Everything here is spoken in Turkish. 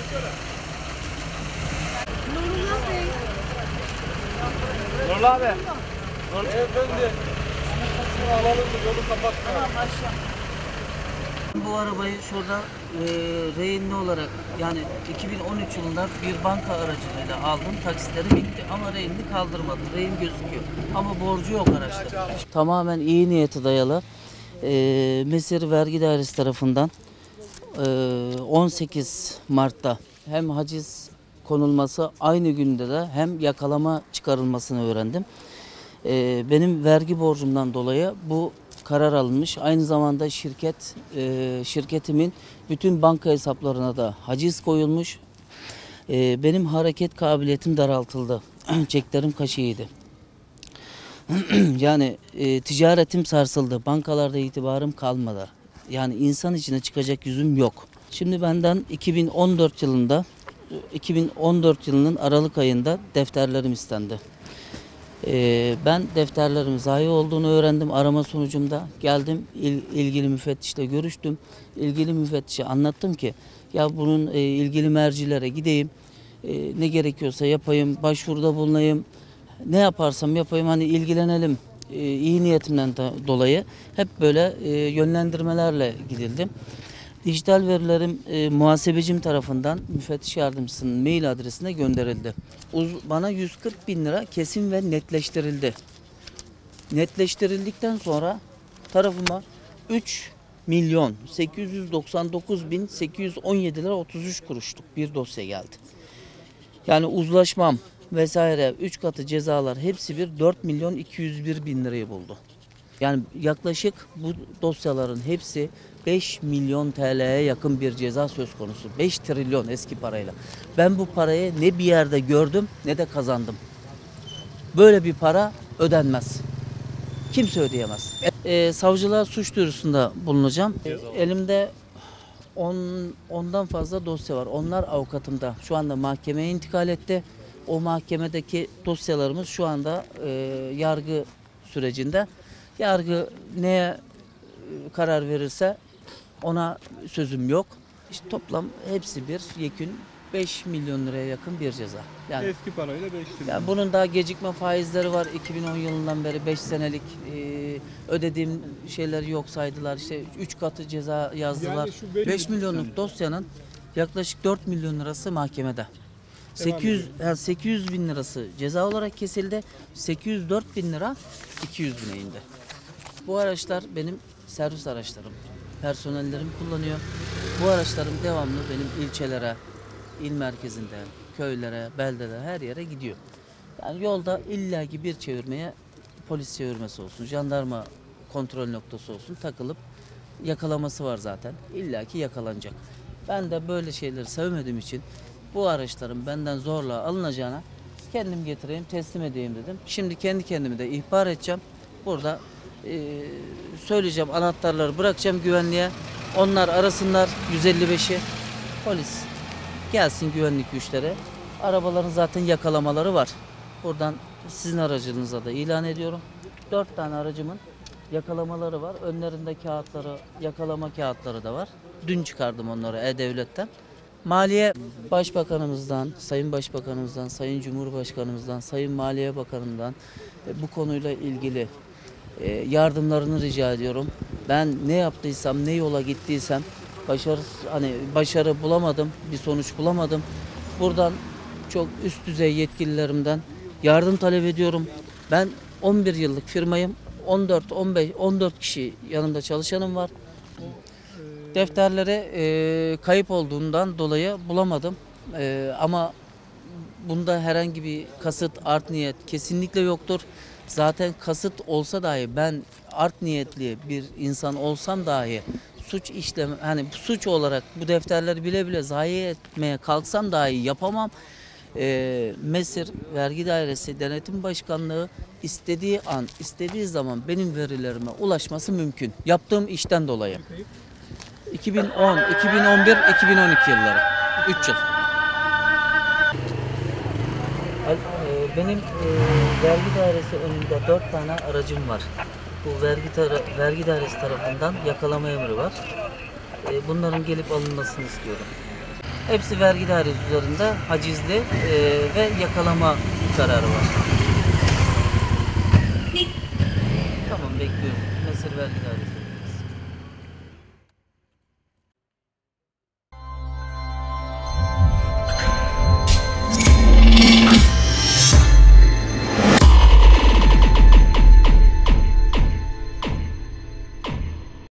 Nurullah Bey. Nurullah abi. Efendi. Alalım mı? Yolu kapatma. Bu arabayı şurada rehinli olarak yani 2013 yılında bir banka aracılığıyla aldım. Taksitleri bitti ama rehini kaldırmadım. Rehin gözüküyor ama borcu yok araçta. Tamamen iyi niyeti dayalı. Mesir Vergi Dairesi tarafından 18 Mart'ta hem haciz konulması aynı günde de hem yakalama çıkarılmasını öğrendim. Benim vergi borcumdan dolayı bu karar alınmış. Aynı zamanda şirketimin bütün banka hesaplarına da haciz koyulmuş. Benim hareket kabiliyetim daraltıldı. Çeklerim kaşıydı. Yani ticaretim sarsıldı. Bankalarda itibarım kalmadı. Yani insan içine çıkacak yüzüm yok. Şimdi benden 2014 yılının Aralık ayında defterlerim istendi. Ben defterlerimin zayi olduğunu öğrendim. Arama sonucumda geldim, ilgili müfettişle görüştüm. İlgili müfettişe anlattım ki ya bunun ilgili mercilere gideyim, ne gerekiyorsa yapayım, başvuruda bulunayım, ne yaparsam yapayım, hani ilgilenelim, iyi niyetimden dolayı hep böyle yönlendirmelerle gidildim. Dijital verilerim muhasebecim tarafından müfettiş yardımcısının mail adresine gönderildi. Bana 140 bin lira kesin ve netleştirildi. Netleştirildikten sonra tarafıma 3 milyon 899 bin 817 lira 33 kuruşluk bir dosya geldi. Yani uzlaşmam vesaire 3 katı cezalar hepsi bir 4 milyon 201 bin lirayı buldu. Yani yaklaşık bu dosyaların hepsi 5 milyon TL'ye yakın bir ceza söz konusu. 5 trilyon eski parayla. Ben bu parayı ne bir yerde gördüm ne de kazandım. Böyle bir para ödenmez. Kimse ödeyemez. Savcılığa suç duyurusunda bulunacağım. Elimde 10'dan fazla dosya var. Onlar avukatımda. Şu anda mahkemeye intikal etti. O mahkemedeki dosyalarımız şu anda yargı sürecinde. Yargı neye karar verirse ona sözüm yok. İşte toplam hepsi bir yekün 5 milyon liraya yakın bir ceza. Yani Eski parayla 5 lira. yani bunun daha gecikme faizleri var. 2010 yılından beri 5 senelik ödediğim şeyleri yok saydılar. İşte 3 katı ceza yazdılar. Yani şu 5 milyonluk dosyanın yaklaşık 4 milyon lirası mahkemede. 800 bin lirası ceza olarak kesildi. 804 bin lira 200 bine indi. Bu araçlar benim servis araçlarım. Personellerim kullanıyor. Bu araçlarım devamlı benim ilçelere, il merkezinde, köylere, beldelere her yere gidiyor. Yani yolda illaki bir çevirmeye polis çevirmesi olsun, jandarma kontrol noktası olsun takılıp yakalaması var zaten. İllaki yakalanacak. Ben de böyle şeyleri sevmediğim için bu araçların benden zorla alınacağına kendim getireyim, teslim edeyim dedim. Şimdi kendi kendimi de ihbar edeceğim. Burada söyleyeceğim, anahtarları bırakacağım güvenliğe. Onlar arasınlar 155'i. Polis gelsin, güvenlik güçleri. Arabaların zaten yakalamaları var. Buradan sizin aracınıza da ilan ediyorum. 4 tane aracımın yakalamaları var. Önlerinde kağıtları, yakalama kağıtları da var. Dün çıkardım onları E-Devlet'ten. Maliye Başbakanımızdan, Sayın Başbakanımızdan, Sayın Cumhurbaşkanımızdan, Sayın Maliye Bakanımdan bu konuyla ilgili yardımlarını rica ediyorum. Ben ne yaptıysam, ne yola gittiysem başarı bulamadım, bir sonuç bulamadım. Buradan çok üst düzey yetkililerimden yardım talep ediyorum. Ben 11 yıllık firmayım. 14 kişi yanımda çalışanım var. Defterleri kayıp olduğundan dolayı bulamadım. Ama bunda herhangi bir kasıt, art niyet kesinlikle yoktur. Zaten kasıt olsa dahi, ben art niyetli bir insan olsam dahi hani suç olarak bu defterleri bile bile zayi etmeye kalksam dahi yapamam. Mesir Vergi Dairesi Denetim Başkanlığı istediği an, istediği zaman benim verilerime ulaşması mümkün. Yaptığım işten dolayı. 2010, 2011, 2012 yılları. 3 yıl. Benim vergi dairesi önünde 4 tane aracım var. Bu vergi dairesi tarafından yakalama emri var. Bunların gelip alınmasını istiyorum. Hepsi vergi dairesi üzerinde hacizli ve yakalama kararı var. Tamam bekliyorum. Mesir vergi dairesi.